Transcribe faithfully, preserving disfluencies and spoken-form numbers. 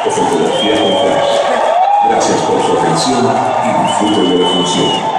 o fotografías con flash. Gracias por su atención y disfruten de la función.